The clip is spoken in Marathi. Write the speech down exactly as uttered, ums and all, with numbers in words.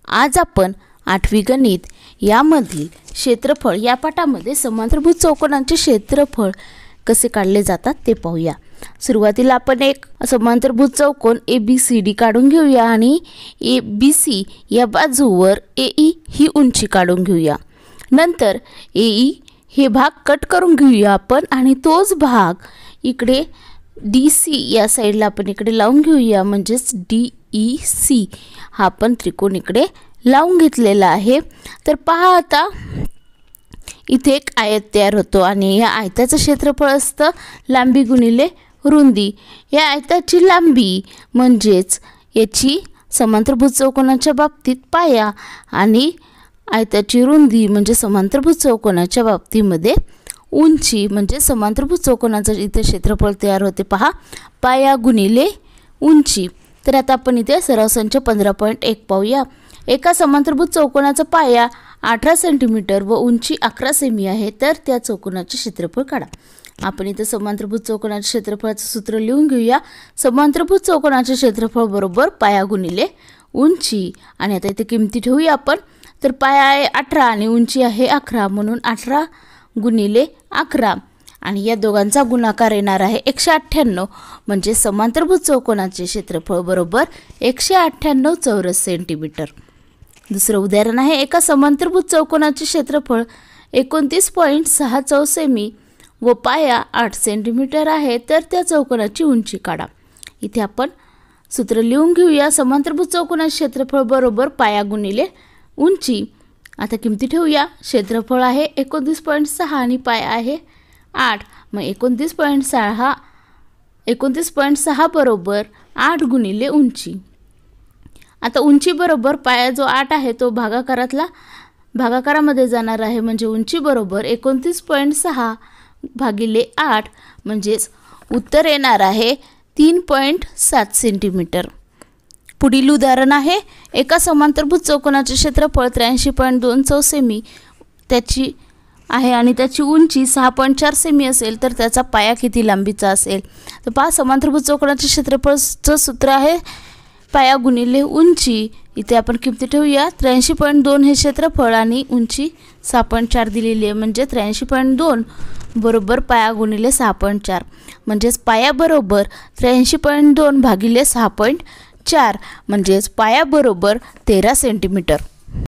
आज आपण आठवी गणित यामधील क्षेत्रफळ या पाठामध्ये समांतरभुज चौकोनांचे क्षेत्रफळ कसे काढले जातात ते पाहूया। सुरुवातीला आपण एक समांतरभुज चौकोन ए बी सी डी काढून घेऊया आणि ए बी सी या बाजूवर ए ई ही उंची काढून घेऊया। नंतर ए ई हे भाग कट करून घेऊया आपण आणि तोच भाग इकडे डी सी या साइडला आपण इकडे लावून घेऊया, म्हणजेच डी ई सी हा आपण त्रिकोण इकडे लावून घेतलेला आहे। तर पहा आता इथे एक आयत तयार होतो आणि या आयताचं क्षेत्रफळ असतं लांबी गुणिले रुंदी। या आयताची लांबी म्हणजेच याची समांतरभुज चौकोनाच्या बाबतीत पाया आणि आयताची रुंदी म्हणजे समांतरभुज चौकोनाच्या बाबतीमध्ये उंची, म्हणजे समांतरभुज चौकोनाचं इथे क्षेत्रफळ तयार होते पहा, पाया गुणिले उंची। तर आता आपण इथे सराव संच पंधरा पॉईंट एक पाहूया। एका समांतरभुज चौकोनाचा पाया अठरा सेंटीमीटर व उंची अकरा सेमी आहे, तर त्या चौकोनाचे क्षेत्रफळ काढा। आपण इथे समांतरभुज चौकोनाचे क्षेत्रफळाचे सूत्र लिहून घेऊया। समांतरभुज चौकोनाचे क्षेत्रफळ बरोबर पाया गुणिले उंची। आणि आता इथे किमती ठेवूया आपण। तर पाया आहे अठरा आणि उंची आहे अकरा, म्हणून अठरा गुणिले अकरा आणि या दोघांचा गुणाकार येणार आहे एकशे अठ्ठ्याण्णव, म्हणजे समांतरभुज चौकोनाचे क्षेत्रफळ बरोबर एकशे अठ्ठ्याण्णव चौरस सेंटीमीटर। दुसरं उदाहरण आहे, एका समांतरभुज चौकोनाचे क्षेत्रफळ एकोणतीस पॉईंट सहा चौ सेमी व पाया आठ सेंटीमीटर आहे, तर त्या चौकोनाची उंची काढा। इथे आपण सूत्र लिहून घेऊया। समांतरभुज चौकोनाचे क्षेत्रफळ बरोबर पाया गुणिले उंची। आता किमती ठेवूया। क्षेत्रफळ आहे एकोणतीस पॉईंट सहा आणि पाया आहे आठ, मग एकोणतीस पॉईंट सहा एकोणतीस पॉईंट सहा बरोबर आठ गुणिले उंची। आता उंची बरोबर पाया जो आठ आहे तो भागाकारातला भागाकारामध्ये जाणार आहे, म्हणजे उंची बरोबर एकोणतीस पॉईंट सहा भागिले आठ, म्हणजेच उत्तर येणार आहे तीन पॉईंट सात सेंटीमीटर। पुढील उदाहरण आहे, एका समांतरभुज चौकोनाचे क्षेत्रफळ त्र्याऐंशी पॉईंट दोन चौ सेमी त्याची आहे आणि त्याची उंची सहा पॉईंट चार सेमी असेल, तर त्याचा पाया किती लांबीचा असेल। तर पहा, समांतरभुज चौकोनाचे क्षेत्रफळचं सूत्र आहे पाया गुणिले उंची। इथे आपण किमती ठेवूया। त्र्याऐंशी पॉईंट दोन हे क्षेत्रफळ आणि उंची सहा पॉईंट चार दिलेली आहे, म्हणजे त्र्याऐंशी पॉईंट दोन बरोबर पाया गुणिले सहा पॉईंट चार, म्हणजेच पाया बरोबर त्र्याऐंशी पॉईंट दोन भागिले सहा पॉईंट चार, म्हणजेच पाया बरोबर तेरा सेंटीमीटर।